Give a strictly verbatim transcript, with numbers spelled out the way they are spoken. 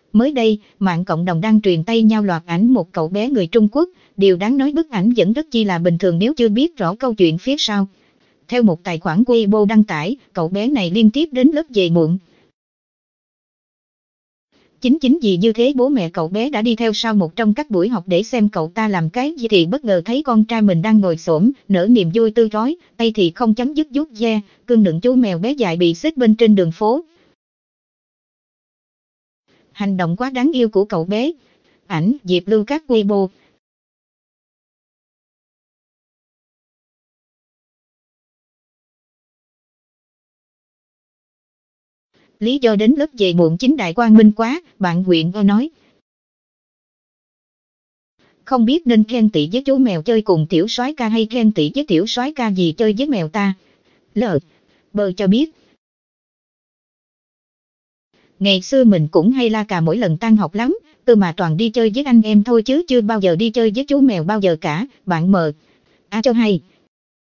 Mới đây, mạng cộng đồng đang truyền tay nhau loạt ảnh một cậu bé người Trung Quốc, điều đáng nói bức ảnh vẫn rất chi là bình thường nếu chưa biết rõ câu chuyện phía sau. Theo một tài khoản Weibo đăng tải, cậu bé này liên tiếp đến lớp về muộn. Chính chính vì như thế bố mẹ cậu bé đã đi theo sau một trong các buổi học để xem cậu ta làm cái gì thì bất ngờ thấy con trai mình đang ngồi xổm, nở niềm vui tươi rói, tay thì không chấm dứt vuốt ve, cưng nựng chú mèo bé dại bị xích bên trên đường phố. Hành động quá đáng yêu của cậu bé. Ảnh Diệp Lưu các Weibo. Lý do đến lớp về muộn chính đại quang minh quá, bạn Huyện Ơ nói. Không biết nên ghen tị với chú mèo chơi cùng tiểu soái ca hay ghen tị với tiểu soái ca gì chơi với mèo ta. Lờ. Bơ cho biết. Ngày xưa mình cũng hay la cà mỗi lần tan học lắm, từ mà toàn đi chơi với anh em thôi chứ chưa bao giờ đi chơi với chú mèo bao giờ cả, bạn mờ. À cho hay.